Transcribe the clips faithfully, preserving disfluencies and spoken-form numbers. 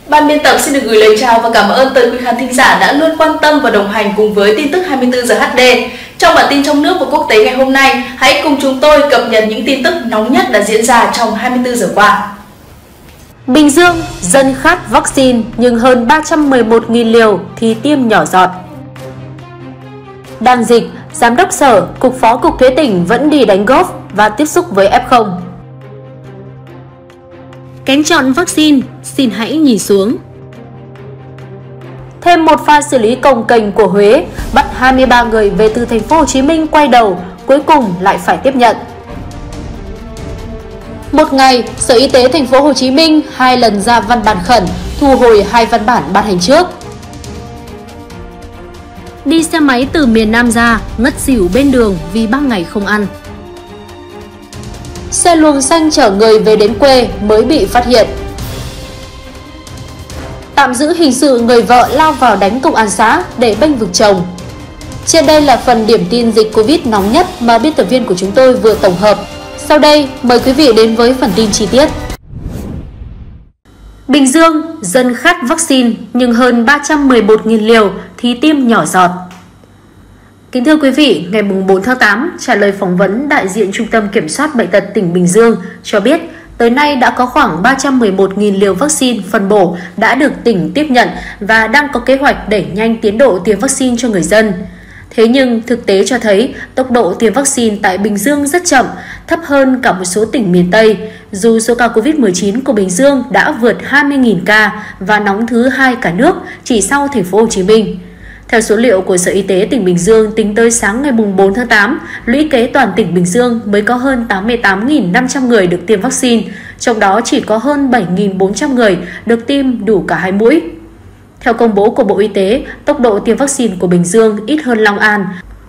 Ban biên tập xin được gửi lời chào và cảm ơn tới quý khán thính giả đã luôn quan tâm và đồng hành cùng với tin tức hai mươi tư giờ hát đê. Trong bản tin trong nước và quốc tế ngày hôm nay, hãy cùng chúng tôi cập nhật những tin tức nóng nhất đã diễn ra trong hai mươi tư giờ qua. Bình Dương, dân khát vaccine nhưng hơn ba trăm mười một nghìn liều thì tiêm nhỏ giọt. Đang dịch, Giám đốc Sở, Cục Phó Cục Thuế tỉnh vẫn đi đánh golf và tiếp xúc với ép không. Kén chọn vaccine, xin hãy nhìn xuống. Thêm một pha xử lý cồng kềnh của Huế, bắt hai mươi ba người về từ thành phố Hồ Chí Minh quay đầu, cuối cùng lại phải tiếp nhận. Một ngày, Sở Y tế thành phố Hồ Chí Minh hai lần ra văn bản khẩn, thu hồi hai văn bản ban hành trước. Đi xe máy từ miền Nam ra, ngất xỉu bên đường vì ba ngày không ăn. Xe luồng xanh chở người về đến quê mới bị phát hiện. Tạm giữ hình sự người vợ lao vào đánh công an xã để bênh vực chồng. Trên đây là phần điểm tin dịch Covid nóng nhất mà biên tập viên của chúng tôi vừa tổng hợp. Sau đây, mời quý vị đến với phần tin chi tiết. Bình Dương, dân khát vaccine nhưng hơn ba trăm mười một nghìn liều thì tiêm nhỏ giọt. Kính thưa quý vị, ngày bốn tháng tám, trả lời phỏng vấn, đại diện Trung tâm Kiểm soát Bệnh tật tỉnh Bình Dương cho biết tới nay đã có khoảng ba trăm mười một nghìn liều vaccine phân bổ đã được tỉnh tiếp nhận và đang có kế hoạch đẩy nhanh tiến độ tiêm vaccine cho người dân. Thế nhưng thực tế cho thấy tốc độ tiêm vaccine tại Bình Dương rất chậm, thấp hơn cả một số tỉnh miền Tây, dù số ca Covid mười chín của Bình Dương đã vượt hai mươi nghìn ca và nóng thứ hai cả nước chỉ sau thành phố Hồ Chí Minh. Theo số liệu của Sở Y tế tỉnh Bình Dương, tính tới sáng ngày bốn tháng tám, lũy kế toàn tỉnh Bình Dương mới có hơn tám mươi tám nghìn năm trăm người được tiêm vaccine, trong đó chỉ có hơn bảy nghìn bốn trăm người được tiêm đủ cả hai mũi. Theo công bố của Bộ Y tế, tốc độ tiêm vaccine của Bình Dương ít hơn Long An.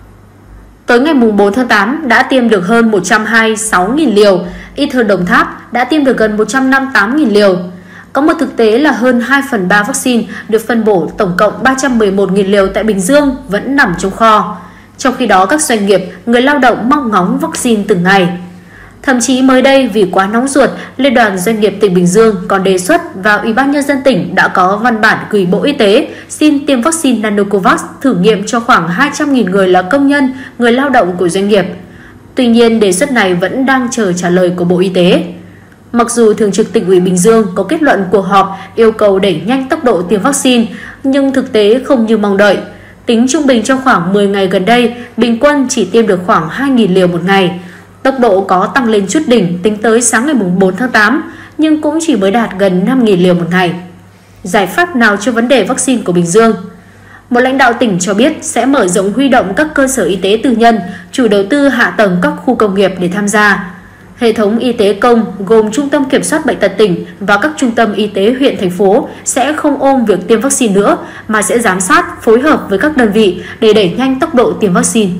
Tới ngày bốn tháng tám đã tiêm được hơn một trăm hai mươi sáu nghìn liều, ít hơn Đồng Tháp đã tiêm được gần một trăm năm mươi tám nghìn liều. Có một thực tế là hơn hai phần ba vaccine được phân bổ tổng cộng ba trăm mười một nghìn liều tại Bình Dương vẫn nằm trong kho. Trong khi đó các doanh nghiệp, người lao động mong ngóng vaccine từng ngày. Thậm chí mới đây vì quá nóng ruột, Liên đoàn Doanh nghiệp tỉnh Bình Dương còn đề xuất và Ủy ban Nhân dân tỉnh đã có văn bản gửi Bộ Y tế xin tiêm vaccine Nanocovax thử nghiệm cho khoảng hai trăm nghìn người là công nhân, người lao động của doanh nghiệp. Tuy nhiên, đề xuất này vẫn đang chờ trả lời của Bộ Y tế. Mặc dù Thường trực Tỉnh ủy Bình Dương có kết luận cuộc họp yêu cầu đẩy nhanh tốc độ tiêm vaccine, nhưng thực tế không như mong đợi. Tính trung bình trong khoảng mười ngày gần đây, bình quân chỉ tiêm được khoảng hai nghìn liều một ngày. Tốc độ có tăng lên chút đỉnh tính tới sáng ngày bốn tháng tám, nhưng cũng chỉ mới đạt gần năm nghìn liều một ngày. Giải pháp nào cho vấn đề vaccine của Bình Dương? Một lãnh đạo tỉnh cho biết sẽ mở rộng huy động các cơ sở y tế tư nhân, chủ đầu tư hạ tầng các khu công nghiệp để tham gia. Hệ thống y tế công gồm Trung tâm Kiểm soát Bệnh tật tỉnh và các trung tâm y tế huyện, thành phố sẽ không ôm việc tiêm vaccine nữa mà sẽ giám sát, phối hợp với các đơn vị để đẩy nhanh tốc độ tiêm vaccine.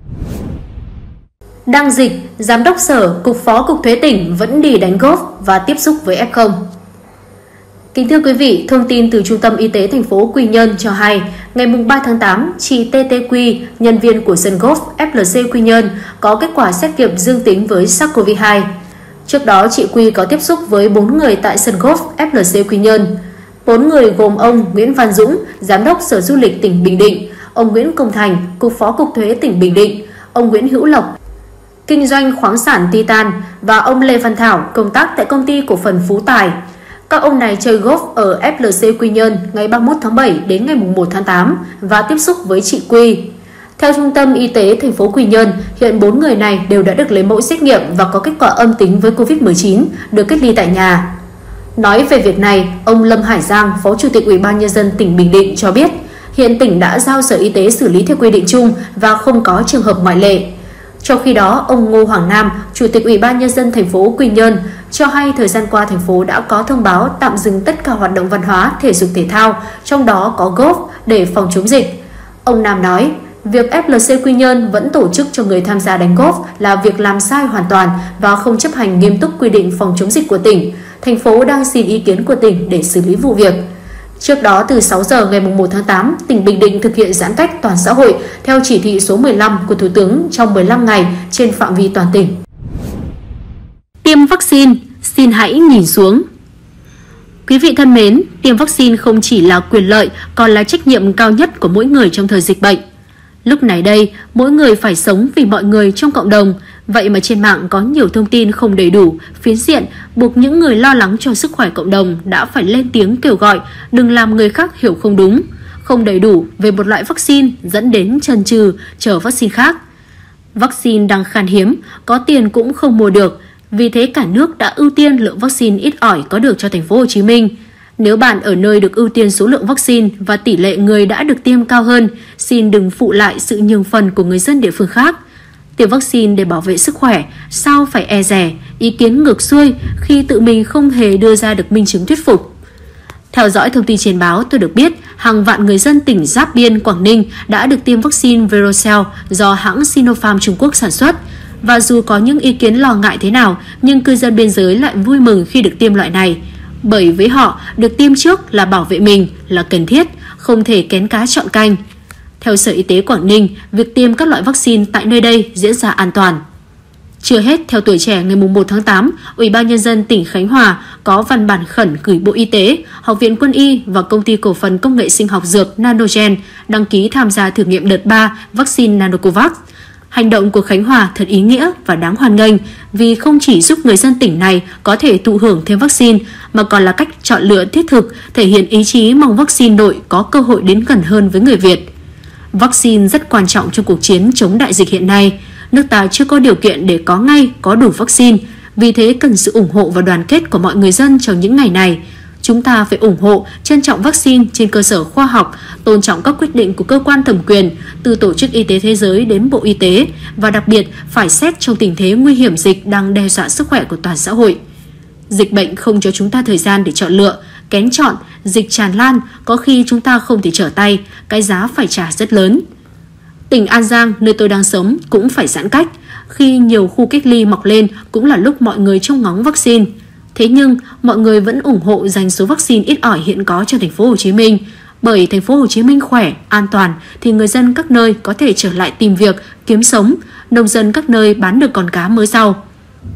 Đang dịch, Giám đốc Sở, Cục Phó Cục Thuế tỉnh vẫn đi đánh golf và tiếp xúc với ép không. Kính thưa quý vị, thông tin từ Trung tâm Y tế thành phố Quy Nhơn cho hay, ngày ba tháng tám, chị tê tê quy, nhân viên của sân golf ép lờ xê Quy Nhơn, có kết quả xét nghiệm dương tính với SARS-xê o vê hai. Trước đó, chị Quy có tiếp xúc với bốn người tại sân golf ép lờ xê Quy Nhơn. Bốn người gồm ông Nguyễn Văn Dũng, Giám đốc Sở Du lịch tỉnh Bình Định, ông Nguyễn Công Thành, Cục Phó Cục Thuế tỉnh Bình Định, ông Nguyễn Hữu Lộc, kinh doanh khoáng sản Titan và ông Lê Văn Thảo, công tác tại công ty cổ phần Phú Tài. Các ông này chơi golf ở ép lờ xê Quy Nhơn ngày ba mươi mốt tháng bảy đến ngày một tháng tám và tiếp xúc với chị Quy. Theo Trung tâm Y tế thành phố Quy Nhơn, hiện bốn người này đều đã được lấy mẫu xét nghiệm và có kết quả âm tính với Covid mười chín, được cách ly tại nhà. Nói về việc này, ông Lâm Hải Giang, Phó Chủ tịch Ủy ban Nhân dân tỉnh Bình Định cho biết, hiện tỉnh đã giao Sở Y tế xử lý theo quy định chung và không có trường hợp ngoại lệ. Trong khi đó, ông Ngô Hoàng Nam, Chủ tịch Ủy ban Nhân dân thành phố Quy Nhơn, cho hay thời gian qua thành phố đã có thông báo tạm dừng tất cả hoạt động văn hóa, thể dục thể thao, trong đó có golf để phòng chống dịch. Ông Nam nói, việc ép lờ xê Quy Nhơn vẫn tổ chức cho người tham gia đánh golf là việc làm sai hoàn toàn và không chấp hành nghiêm túc quy định phòng chống dịch của tỉnh. Thành phố đang xin ý kiến của tỉnh để xử lý vụ việc. Trước đó, từ sáu giờ ngày một tháng tám, tỉnh Bình Định thực hiện giãn cách toàn xã hội theo chỉ thị số mười lăm của Thủ tướng trong mười lăm ngày trên phạm vi toàn tỉnh. Tiêm vaccine, xin hãy nhìn xuống. Quý vị thân mến, tiêm vaccine không chỉ là quyền lợi, còn là trách nhiệm cao nhất của mỗi người trong thời dịch bệnh. Lúc này đây, mỗi người phải sống vì mọi người trong cộng đồng. Vậy mà trên mạng có nhiều thông tin không đầy đủ, phiến diện, buộc những người lo lắng cho sức khỏe cộng đồng đã phải lên tiếng kêu gọi đừng làm người khác hiểu không đúng, không đầy đủ về một loại vaccine dẫn đến chần chừ chờ vaccine khác. Vaccine đang khan hiếm, có tiền cũng không mua được, vì thế cả nước đã ưu tiên lượng vaccine ít ỏi có được cho thành phố Hồ Chí Minh. Nếu bạn ở nơi được ưu tiên số lượng vaccine và tỷ lệ người đã được tiêm cao hơn, xin đừng phụ lại sự nhường phần của người dân địa phương khác. Tiêm vaccine để bảo vệ sức khỏe, sao phải e dè, ý kiến ngược xuôi khi tự mình không hề đưa ra được minh chứng thuyết phục. Theo dõi thông tin trên báo, tôi được biết hàng vạn người dân tỉnh Giáp Biên, Quảng Ninh đã được tiêm vaccine Verocell do hãng Sinopharm Trung Quốc sản xuất. Và dù có những ý kiến lo ngại thế nào, nhưng cư dân biên giới lại vui mừng khi được tiêm loại này. Bởi với họ, được tiêm trước là bảo vệ mình, là cần thiết, không thể kén cá chọn canh. Theo Sở Y tế Quảng Ninh, việc tiêm các loại vaccine tại nơi đây diễn ra an toàn. Chưa hết, theo Tuổi Trẻ ngày một tháng tám, Ủy ban Nhân dân tỉnh Khánh Hòa có văn bản khẩn gửi Bộ Y tế, Học viện Quân y và Công ty Cổ phần Công nghệ Sinh học Dược Nanogen đăng ký tham gia thử nghiệm đợt ba vaccine Nanocovax. Hành động của Khánh Hòa thật ý nghĩa và đáng hoan nghênh vì không chỉ giúp người dân tỉnh này có thể thụ hưởng thêm vaccine mà còn là cách chọn lựa thiết thực, thể hiện ý chí mong vaccine nội có cơ hội đến gần hơn với người Việt. Vaccine rất quan trọng trong cuộc chiến chống đại dịch hiện nay. Nước ta chưa có điều kiện để có ngay, có đủ vaccine, vì thế cần sự ủng hộ và đoàn kết của mọi người dân trong những ngày này. Chúng ta phải ủng hộ, trân trọng vaccine trên cơ sở khoa học, tôn trọng các quyết định của cơ quan thẩm quyền, từ Tổ chức Y tế Thế giới đến Bộ Y tế, và đặc biệt phải xét trong tình thế nguy hiểm dịch đang đe dọa sức khỏe của toàn xã hội. Dịch bệnh không cho chúng ta thời gian để chọn lựa, kén chọn, dịch tràn lan, có khi chúng ta không thể trở tay, cái giá phải trả rất lớn. Tỉnh An Giang, nơi tôi đang sống, cũng phải giãn cách. Khi nhiều khu cách ly mọc lên cũng là lúc mọi người trông ngóng vaccine. Thế nhưng, mọi người vẫn ủng hộ dành số vaccine ít ỏi hiện có cho thành phố Hồ Chí Minh. Bởi thành phố Hồ Chí Minh khỏe, an toàn thì người dân các nơi có thể trở lại tìm việc, kiếm sống, nông dân các nơi bán được con cá mới rau.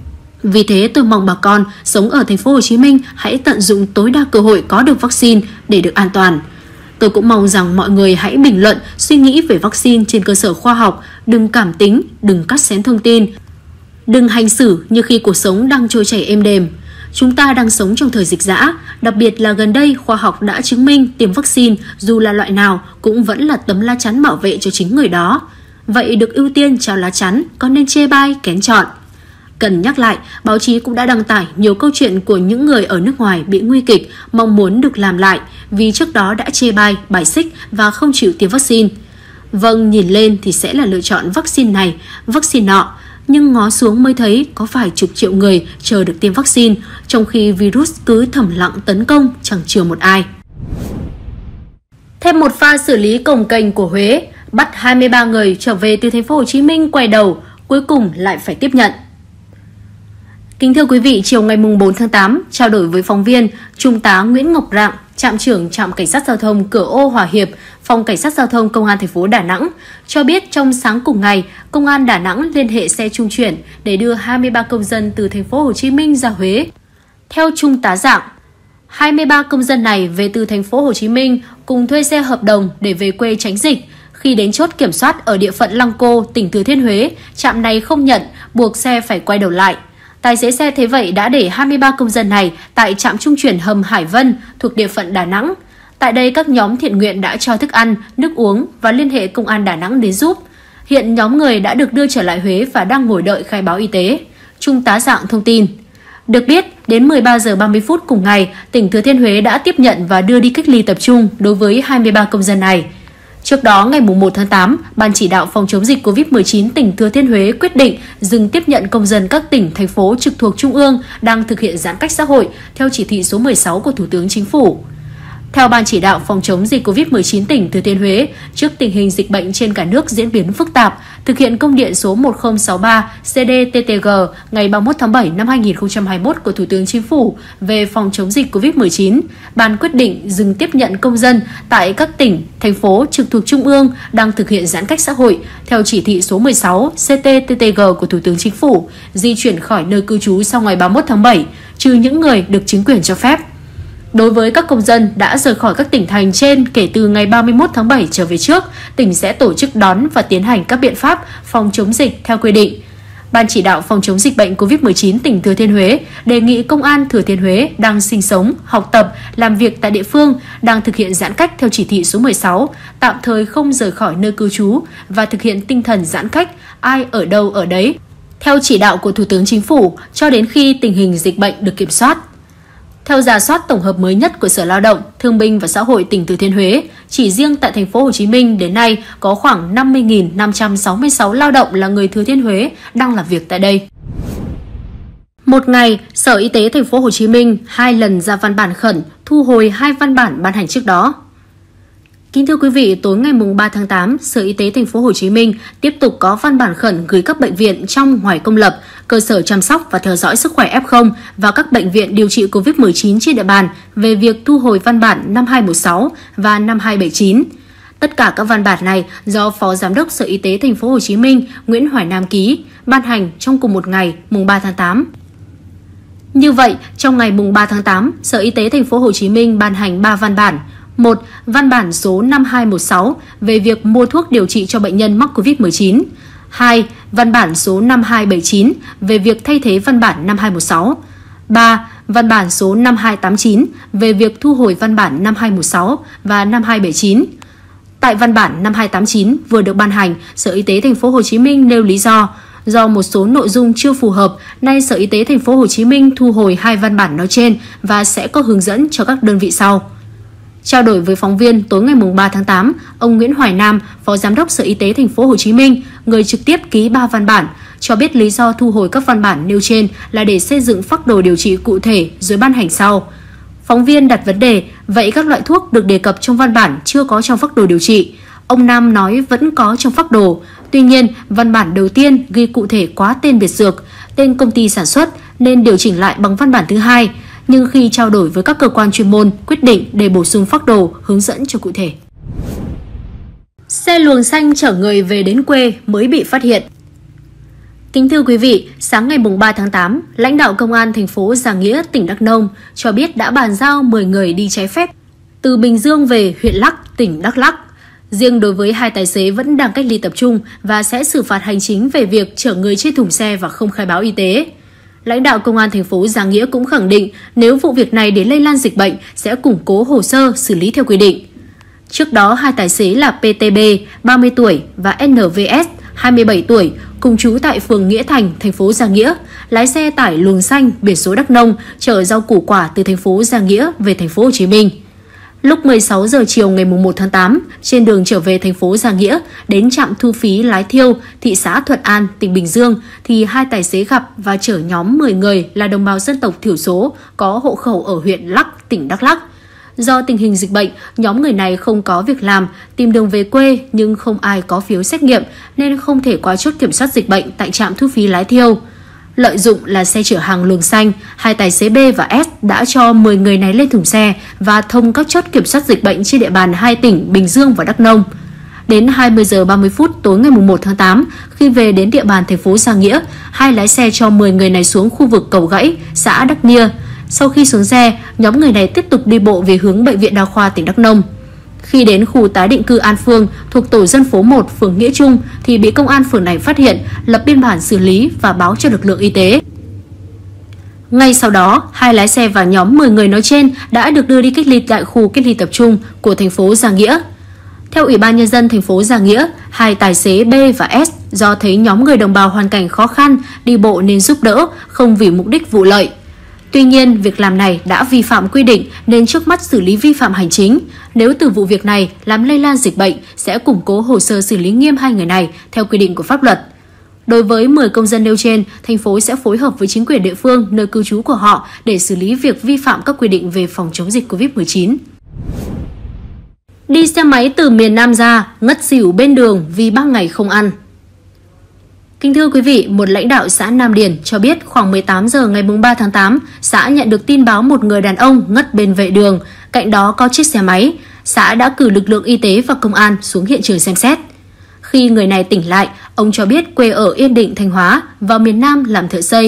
Vì thế tôi mong bà con sống ở thành phố Hồ Chí Minh hãy tận dụng tối đa cơ hội có được vaccine để được an toàn. Tôi cũng mong rằng mọi người hãy bình luận, suy nghĩ về vaccine trên cơ sở khoa học, đừng cảm tính, đừng cắt xén thông tin, đừng hành xử như khi cuộc sống đang trôi chảy êm đềm. Chúng ta đang sống trong thời dịch dã, đặc biệt là gần đây khoa học đã chứng minh tiêm vaccine dù là loại nào cũng vẫn là tấm lá chắn bảo vệ cho chính người đó. Vậy được ưu tiên trao lá chắn, có nên chê bai, kén chọn? Cần nhắc lại, báo chí cũng đã đăng tải nhiều câu chuyện của những người ở nước ngoài bị nguy kịch, mong muốn được làm lại vì trước đó đã chê bai, bài xích và không chịu tiêm vaccine. Vâng, nhìn lên thì sẽ là lựa chọn vaccine này, vaccine nọ, nhưng ngó xuống mới thấy có vài chục triệu người chờ được tiêm vaccine, trong khi virus cứ thầm lặng tấn công chẳng chừa một ai. Thêm một pha xử lý cồng kềnh của Huế, bắt hai mươi ba người trở về từ thành phố Hồ Chí Minh quay đầu, cuối cùng lại phải tiếp nhận. Kính thưa quý vị, chiều ngày bốn tháng tám, trao đổi với phóng viên, Trung tá Nguyễn Ngọc Rạng, Trạm trưởng Trạm Cảnh sát Giao thông Cửa Ô Hòa Hiệp, Phòng Cảnh sát Giao thông Công an thành phố Đà Nẵng cho biết trong sáng cùng ngày, Công an Đà Nẵng liên hệ xe trung chuyển để đưa hai mươi ba công dân từ thành phố Hồ Chí Minh ra Huế. Theo Trung tá Rạng, hai mươi ba công dân này về từ thành phố Hồ Chí Minh cùng thuê xe hợp đồng để về quê tránh dịch. Khi đến chốt kiểm soát ở địa phận Lăng Cô, tỉnh Thừa Thiên Huế, trạm này không nhận, buộc xe phải quay đầu lại. Tài xế xe thế vậy đã để hai mươi ba công dân này tại trạm trung chuyển hầm Hải Vân thuộc địa phận Đà Nẵng. Tại đây các nhóm thiện nguyện đã cho thức ăn, nước uống và liên hệ công an Đà Nẵng đến giúp. Hiện nhóm người đã được đưa trở lại Huế và đang ngồi đợi khai báo y tế. Trung tá Rạng thông tin. Được biết, đến mười ba giờ ba mươi phút cùng ngày, tỉnh Thừa Thiên Huế đã tiếp nhận và đưa đi cách ly tập trung đối với hai mươi ba công dân này. Trước đó, ngày một tháng tám, Ban chỉ đạo phòng chống dịch covid mười chín tỉnh Thừa Thiên Huế quyết định dừng tiếp nhận công dân các tỉnh, thành phố trực thuộc Trung ương đang thực hiện giãn cách xã hội theo chỉ thị số mười sáu của Thủ tướng Chính phủ. Theo Ban chỉ đạo phòng chống dịch covid mười chín tỉnh Thừa Thiên Huế, trước tình hình dịch bệnh trên cả nước diễn biến phức tạp, thực hiện công điện số một không sáu ba C D T T G ngày ba mươi mốt tháng bảy năm hai nghìn không trăm hai mươi mốt của Thủ tướng Chính phủ về phòng chống dịch covid mười chín, Ban quyết định dừng tiếp nhận công dân tại các tỉnh, thành phố trực thuộc Trung ương đang thực hiện giãn cách xã hội theo chỉ thị số mười sáu C T T T G của Thủ tướng Chính phủ, di chuyển khỏi nơi cư trú sau ngày ba mươi mốt tháng bảy, trừ những người được chính quyền cho phép. Đối với các công dân đã rời khỏi các tỉnh thành trên kể từ ngày ba mươi mốt tháng bảy trở về trước, tỉnh sẽ tổ chức đón và tiến hành các biện pháp phòng chống dịch theo quy định. Ban chỉ đạo phòng chống dịch bệnh Covid mười chín tỉnh Thừa Thiên Huế đề nghị Công an Thừa Thiên Huế đang sinh sống, học tập, làm việc tại địa phương, đang thực hiện giãn cách theo chỉ thị số mười sáu, tạm thời không rời khỏi nơi cư trú và thực hiện tinh thần giãn cách, ai ở đâu ở đấy, theo chỉ đạo của Thủ tướng Chính phủ cho đến khi tình hình dịch bệnh được kiểm soát. Theo rà soát tổng hợp mới nhất của Sở Lao động, Thương binh và Xã hội tỉnh Thừa Thiên Huế, chỉ riêng tại thành phố Hồ Chí Minh đến nay có khoảng năm mươi nghìn năm trăm sáu mươi sáu lao động là người Thừa Thiên Huế đang làm việc tại đây. Một ngày, Sở Y tế thành phố Hồ Chí Minh hai lần ra văn bản khẩn thu hồi hai văn bản ban hành trước đó. Kính thưa quý vị, tối ngày ba tháng tám, Sở Y tế thành phố Hồ Chí Minh tiếp tục có văn bản khẩn gửi các bệnh viện trong ngoài công lập, cơ sở chăm sóc và theo dõi sức khỏe ép không và các bệnh viện điều trị Covid mười chín trên địa bàn về việc thu hồi văn bản năm hai một sáu và năm hai bảy chín. Tất cả các văn bản này do Phó Giám đốc Sở Y tế thành phố Hồ Chí Minh Nguyễn Hoài Nam ký, ban hành trong cùng một ngày, mùng ba tháng tám. Như vậy, trong ngày mùng ba tháng tám, Sở Y tế thành phố Hồ Chí Minh ban hành ba văn bản. một. Văn bản số năm hai một sáu về việc mua thuốc điều trị cho bệnh nhân mắc Covid mười chín. hai. Văn bản số năm hai bảy chín về việc thay thế văn bản năm hai một sáu. ba. Văn bản số năm hai tám chín về việc thu hồi văn bản năm hai một sáu và năm hai bảy chín. Tại văn bản năm hai tám chín vừa được ban hành, Sở Y tế thành phố Hồ Chí Minh nêu lý do do một số nội dung chưa phù hợp, nay Sở Y tế thành phố Hồ Chí Minh thu hồi hai văn bản nói trên và sẽ có hướng dẫn cho các đơn vị sau. Trao đổi với phóng viên tối ngày ba tháng tám, ông Nguyễn Hoài Nam, Phó Giám đốc Sở Y tế thành phố Hồ Chí Minh, người trực tiếp ký ba văn bản, cho biết lý do thu hồi các văn bản nêu trên là để xây dựng phác đồ điều trị cụ thể rồi ban hành sau. Phóng viên đặt vấn đề, vậy các loại thuốc được đề cập trong văn bản chưa có trong phác đồ điều trị. Ông Nam nói vẫn có trong phác đồ. Tuy nhiên, văn bản đầu tiên ghi cụ thể quá tên biệt dược, tên công ty sản xuất nên điều chỉnh lại bằng văn bản thứ hai. Nhưng khi trao đổi với các cơ quan chuyên môn, quyết định để bổ sung phác đồ hướng dẫn cho cụ thể. Xe luồng xanh chở người về đến quê mới bị phát hiện. Kính thưa quý vị, sáng ngày ba tháng tám, lãnh đạo Công an thành phố Giàng Nghĩa, tỉnh Đắk Nông cho biết đã bàn giao mười người đi trái phép từ Bình Dương về huyện Lắc, tỉnh Đắk Lắk. Riêng đối với hai tài xế vẫn đang cách ly tập trung và sẽ xử phạt hành chính về việc chở người trên thùng xe và không khai báo y tế. Lãnh đạo Công an thành phố Giàng Nghĩa cũng khẳng định nếu vụ việc này để lây lan dịch bệnh sẽ củng cố hồ sơ xử lý theo quy định. Trước đó, hai tài xế là pê tê bê, ba mươi tuổi và en vê ét, hai mươi bảy tuổi, cùng trú tại phường Nghĩa Thành, thành phố Giàng Nghĩa, lái xe tải luồng xanh biển số Đắk Nông chở rau củ quả từ thành phố Giàng Nghĩa về thành phố Hồ Chí Minh. Lúc mười sáu giờ chiều ngày một tháng tám, trên đường trở về thành phố Giàng Nghĩa đến trạm thu phí Lái Thiêu, thị xã Thuận An, tỉnh Bình Dương thì hai tài xế gặp và chở nhóm mười người là đồng bào dân tộc thiểu số có hộ khẩu ở huyện Lắc, tỉnh Đắk Lắk. Do tình hình dịch bệnh, nhóm người này không có việc làm, tìm đường về quê nhưng không ai có phiếu xét nghiệm nên không thể qua chốt kiểm soát dịch bệnh tại trạm thu phí Lái Thiêu. Lợi dụng là xe chở hàng luồng xanh, hai tài xế B và S đã cho mười người này lên thùng xe và thông các chốt kiểm soát dịch bệnh trên địa bàn hai tỉnh Bình Dương và Đắk Nông. Đến hai mươi giờ ba mươi phút tối ngày một tháng tám, khi về đến địa bàn thành phố Giàng Nghĩa, hai lái xe cho mười người này xuống khu vực cầu Gãy, xã Đắk Nia. Sau khi xuống xe, nhóm người này tiếp tục đi bộ về hướng Bệnh viện Đa khoa tỉnh Đắk Nông. Khi đến khu tái định cư An Phương thuộc tổ dân phố một, phường Nghĩa Trung thì bị công an phường này phát hiện, lập biên bản xử lý và báo cho lực lượng y tế. Ngay sau đó, hai lái xe và nhóm mười người nói trên đã được đưa đi cách ly tại khu cách ly tập trung của thành phố Giàng Nghĩa. Theo Ủy ban Nhân dân thành phố Giàng Nghĩa, hai tài xế B và S do thấy nhóm người đồng bào hoàn cảnh khó khăn đi bộ nên giúp đỡ, không vì mục đích vụ lợi. Tuy nhiên, việc làm này đã vi phạm quy định nên trước mắt xử lý vi phạm hành chính. Nếu từ vụ việc này làm lây lan dịch bệnh, sẽ củng cố hồ sơ xử lý nghiêm hai người này theo quy định của pháp luật. Đối với mười công dân nêu trên, thành phố sẽ phối hợp với chính quyền địa phương nơi cư trú của họ để xử lý việc vi phạm các quy định về phòng chống dịch Covid mười chín. Đi xe máy từ miền Nam ra, ngất xỉu bên đường vì ba ngày không ăn. Kính thưa quý vị, một lãnh đạo xã Nam Điền cho biết khoảng mười tám giờ ngày ba tháng tám, xã nhận được tin báo một người đàn ông ngất bên vệ đường, cạnh đó có chiếc xe máy. Xã đã cử lực lượng y tế và công an xuống hiện trường xem xét. Khi người này tỉnh lại, ông cho biết quê ở Yên Định, Thanh Hóa, vào miền Nam làm thợ xây.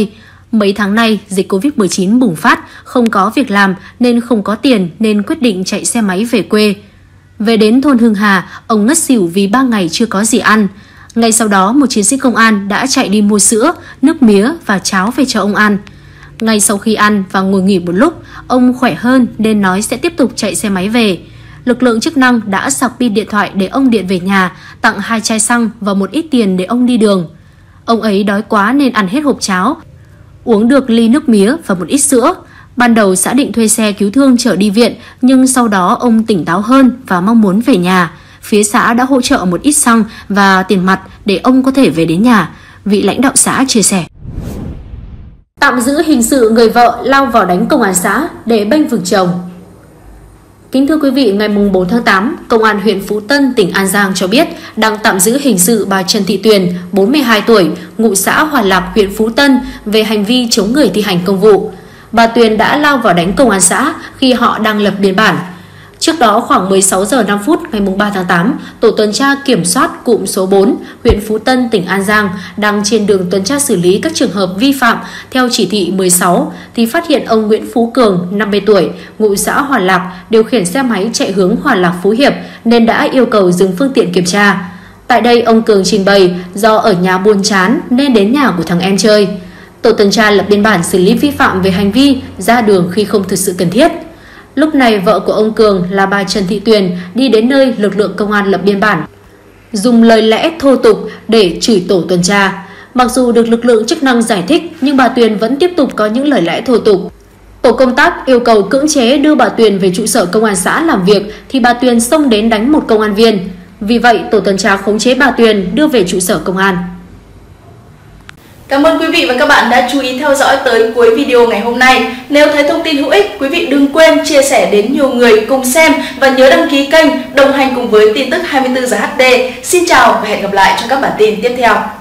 Mấy tháng nay, dịch Covid mười chín bùng phát, không có việc làm nên không có tiền nên quyết định chạy xe máy về quê. Về đến thôn Hưng Hà, ông ngất xỉu vì ba ngày chưa có gì ăn. Ngay sau đó, một chiến sĩ công an đã chạy đi mua sữa, nước mía và cháo về cho ông ăn. Ngay sau khi ăn và ngồi nghỉ một lúc, ông khỏe hơn nên nói sẽ tiếp tục chạy xe máy về. Lực lượng chức năng đã sạc pin điện thoại để ông điện về nhà, tặng hai chai xăng và một ít tiền để ông đi đường. Ông ấy đói quá nên ăn hết hộp cháo, uống được ly nước mía và một ít sữa. Ban đầu xã định thuê xe cứu thương chở đi viện, nhưng sau đó ông tỉnh táo hơn và mong muốn về nhà. Phía xã đã hỗ trợ một ít xăng và tiền mặt để ông có thể về đến nhà, vị lãnh đạo xã chia sẻ. Tạm giữ hình sự người vợ lao vào đánh công an xã để bênh vực chồng. Kính thưa quý vị, ngày bốn tháng tám, Công an huyện Phú Tân, tỉnh An Giang cho biết đang tạm giữ hình sự bà Trần Thị Tuyền, bốn mươi hai tuổi, ngụ xã Hòa Lạc, huyện Phú Tân về hành vi chống người thi hành công vụ. Bà Tuyền đã lao vào đánh công an xã khi họ đang lập biên bản. Trước đó khoảng mười sáu giờ năm phút ngày ba tháng tám, tổ tuần tra kiểm soát cụm số bốn, huyện Phú Tân, tỉnh An Giang đang trên đường tuần tra xử lý các trường hợp vi phạm theo chỉ thị mười sáu thì phát hiện ông Nguyễn Phú Cường, năm mươi tuổi, ngụ xã Hòa Lạc điều khiển xe máy chạy hướng Hòa Lạc Phú Hiệp nên đã yêu cầu dừng phương tiện kiểm tra. Tại đây ông Cường trình bày do ở nhà buồn chán nên đến nhà của thằng em chơi. Tổ tuần tra lập biên bản xử lý vi phạm về hành vi ra đường khi không thực sự cần thiết. Lúc này vợ của ông Cường là bà Trần Thị Tuyền đi đến nơi lực lượng công an lập biên bản, dùng lời lẽ thô tục để chửi tổ tuần tra. Mặc dù được lực lượng chức năng giải thích nhưng bà Tuyền vẫn tiếp tục có những lời lẽ thô tục. Tổ công tác yêu cầu cưỡng chế đưa bà Tuyền về trụ sở công an xã làm việc thì bà Tuyền xông đến đánh một công an viên. Vì vậy, tổ tuần tra khống chế bà Tuyền đưa về trụ sở công an. Cảm ơn quý vị và các bạn đã chú ý theo dõi tới cuối video ngày hôm nay. Nếu thấy thông tin hữu ích, quý vị đừng quên chia sẻ đến nhiều người cùng xem và nhớ đăng ký kênh đồng hành cùng với tin tức hai mươi tư giờ hát đê. Xin chào và hẹn gặp lại trong các bản tin tiếp theo.